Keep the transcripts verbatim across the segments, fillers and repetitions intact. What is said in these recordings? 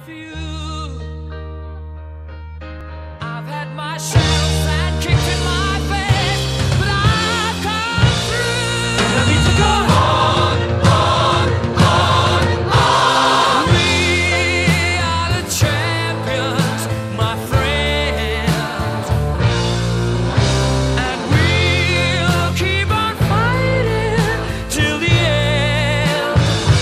few. I've had my shadows and kicked in my face, but I've come through. I need to go on, on, on, on. We are the champions, my friends, and we'll keep on fighting till the end.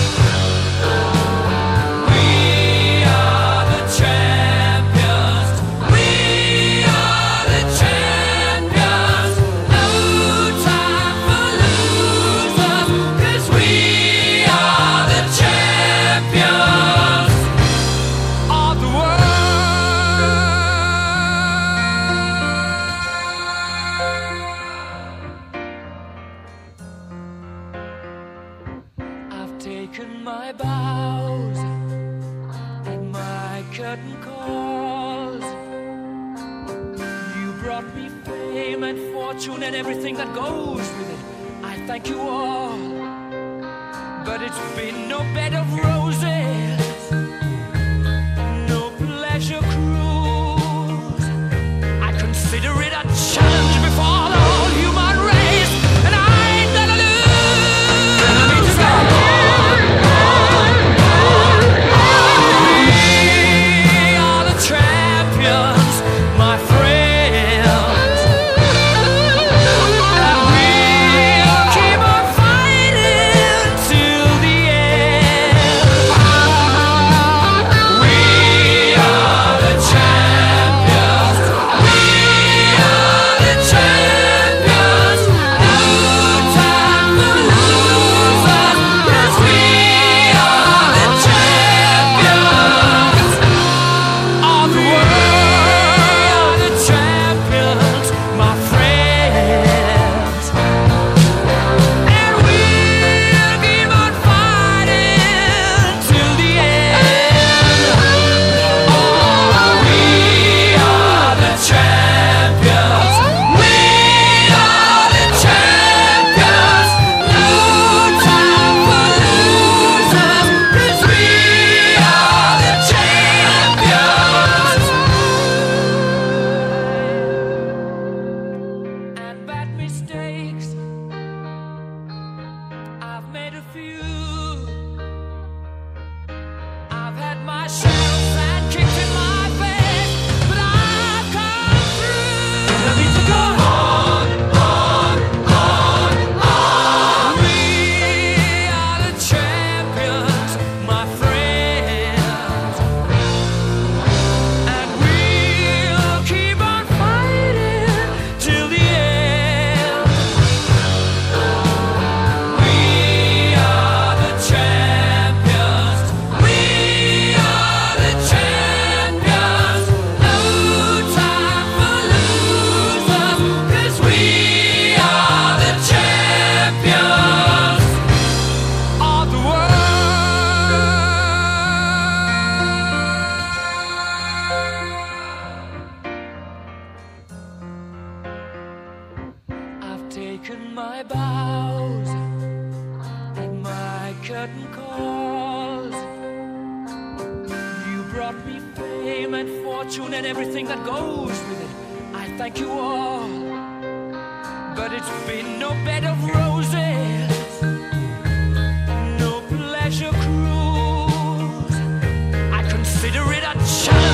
We are the champions. We are the champions. No time for losers, 'cause we are the champions of the world. I've taken my bows and my curtain calls. You brought me fame and fortune and everything that goes with it. I thank you all, but it's been no bed of roses, no pleasure cruise. I consider it a challenge before the whole human race, and I ain't gonna lose. I need to go on, on, on, on. We are the champions, my friends, and we'll keep on fighting till the end. We are the champions. We are the champions. No time for losers, 'cause we are the champions of the world. The champions, my friends, and we'll keep on fighting till the end. Oh, we are the champions. We are the champions. No time for losers, 'cause we are the champions. And bad mistakes, I've made a few. I've had my shadows and kicked in my face, but I've come through. I need to go on, on, on, on. We are the champions, my friends, and we'll keep on fighting till the end. We are the champions. We are the champions. No time for losers, 'cause we are the champions of the world. I've taken my bows and my curtain calls. You brought me fame and fortune and everything that goes with it. I thank you all, but it's been no bed of roses, no pleasure cruise. I consider it a challenge